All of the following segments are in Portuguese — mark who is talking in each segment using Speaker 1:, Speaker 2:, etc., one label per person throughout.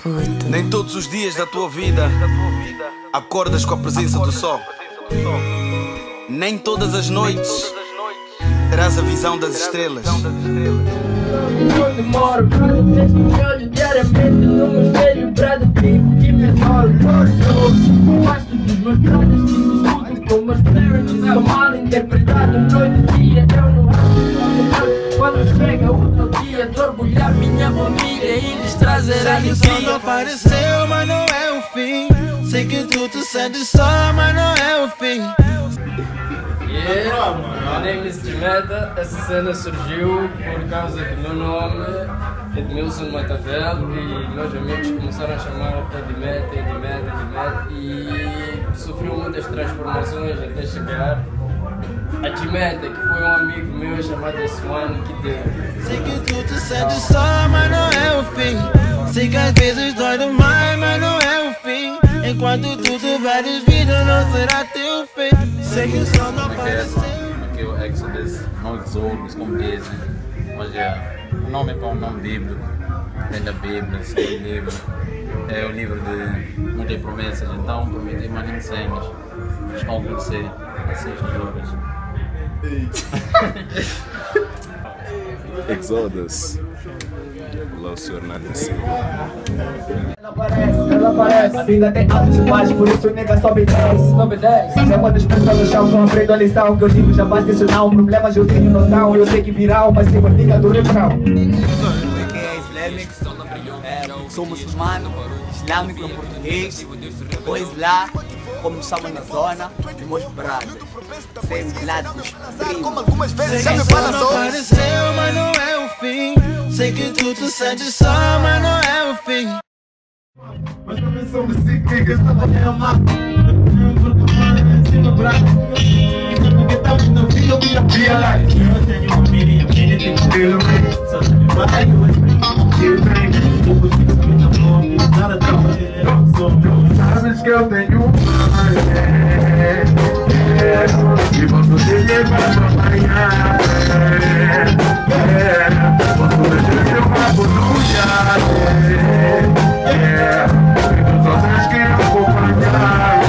Speaker 1: puto.
Speaker 2: Nem todos os dias da tua vida acordas com a presença do sol. Nem todas as noites terás a visão das estrelas.
Speaker 3: Não demoro, cada vez que me olho diariamente no meu espelho para digo que me adoro. Gosto dos meus brothers que discutem com meus parents. Sou mal interpretado noite e dia. Eu não acho quando chega outro dia de orgulhar minha família e lhes trazer alegria.
Speaker 4: Sei que o sol não apareceu, mas não é o fim. Sei que tu te sentes só, mas não é o fim.
Speaker 3: Yeah, my name is Dimeta. Essa cena surgiu por causa do meu nome, Edmilson Matavel, e meus amigos começaram a chamar Edimeta e sofreu muitas transformações até chegar a Dimeta, que foi um amigo meu chamado Swan que deu.
Speaker 4: Sei que tu te sentes só, mas não é o fim. Sei que às vezes dói demais, mas não é o fim. Enquanto tu tiveres vida, não será teu fim. Sei que o sol não apareceu.
Speaker 5: Aqui é o Exodus, não Exodus, como dizem. Mas o nome é para um nome bíblico. Vem da Bíblia, segundo livro. É o livro de muitas promessas. Então prometi mais nem senhas. Estão a acontecer assim as drogas.
Speaker 6: Exodus. Lá o senhor Nathan Silva.
Speaker 7: Ela aparece, a vida tem altos e baixos, por isso nega sobe 10. Sobe 10. Já quando expressa no chão, não aprendo a lição. Que eu digo já basta ensinar um problema, eu tenho noção. Eu sei que viral, mas tem dica do refrão.
Speaker 8: Que é islâmico, sou muçulmano, islâmico em português. Depois lá, como chamam na zona, meus brothers. Sempre lá dos primos.
Speaker 4: Como algumas vezes já me fala só. Apareceu, mas não é o fim. Sei que tu te sentes só, mas não é o fim.
Speaker 7: Mas também somos 5 niggas, não vai amar. Ensino braço. Isso porque estamos no fio, eu realize. Eu tenho uma mini, a mini tem que ter um. Só me vai, eu tenho. Eu vou te escrever na mão, nada tá fazendo. Sabes que eu tenho uma. E posso te levar pra amanhã. Posso deixar seu rabo no jardim. Só Deus que acompanhar.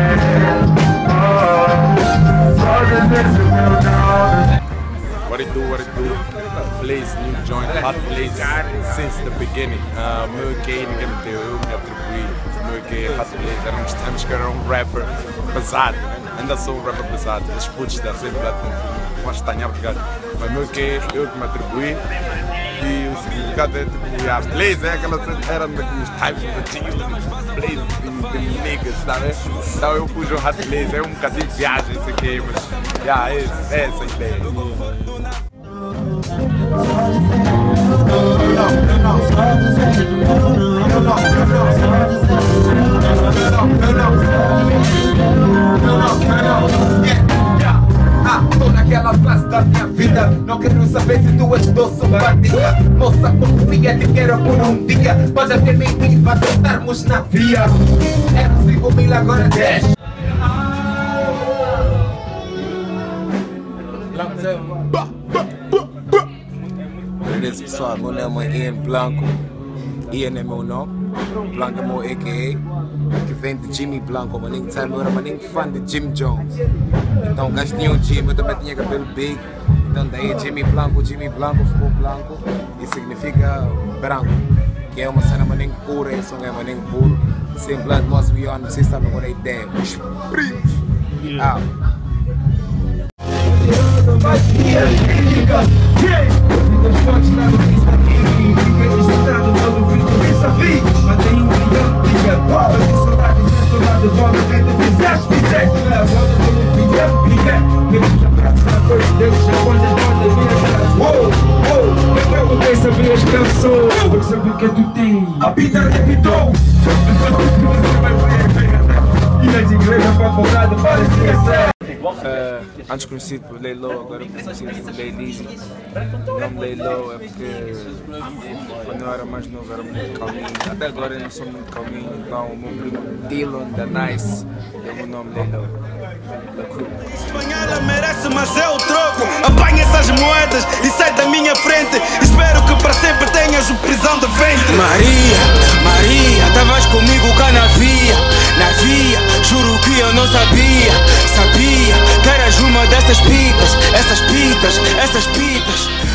Speaker 7: Só desejo meu nome.
Speaker 6: What it do? Blaze, new joint, hot Blaze since the beginning. Meu que ninguém me deu, eu me atribuí. Meu que hot Blaze, éramos tempos que era um rapper pesado. Ainda sou um rapper pesado, os putos da sempre lá com a estanhar pegado. Mas meu que eu que me atribuí. E o significado é tipo, a Blaze é aquela era nos types de Blaze e niggas, sabe? Então eu pus o hot Blaze, é um bocadinho de viagem isso aqui, mas é essa a ideia.
Speaker 7: Tô naquela fase da minha vida. Não quero saber se tu és doce ou bandida. Moça, confia, te quero por um dia. Pode até mentir para tentarmos na via. Era 5.000, agora 10.
Speaker 9: Beleza pessoal, meu nome é Ian Blanco. Ian é meu nome, Blanco é meu a.k.a. que vem de Jimmy Blanco, mas nem sabe, eu era nem fã de Jim Jones. Então o gajo tinha um Jimmy, eu também tinha cabelo big. Então daí Jimmy Blanco ficou branco e significa branco. Que é uma cena maninho pura, esse som é maninho puro. Sem blood must be on, vocês sabem qual é a ideia. Os primos.
Speaker 7: Sabias que eu sou, eu sabia que tu tens. A vida repitou. E as igrejas para porrada parecia ser.
Speaker 9: Antes conhecido por Lay Low, agora conhecido por Lay Lizzy. O nome Lay Low é porque quando eu era mais novo era muito calminho. Até agora eu não sou muito calminho, então o meu primo Dylan da Nice deu o meu nome Lay Low.
Speaker 2: Espanhola merece, mas é o troco. Apanha essas moedas e sai da minha frente. Espero que para sempre tenhas o prisão de ventre.
Speaker 1: Maria, estavas comigo cá na via. Juro que eu não sabia que eras uma dessas pitas, essas pitas.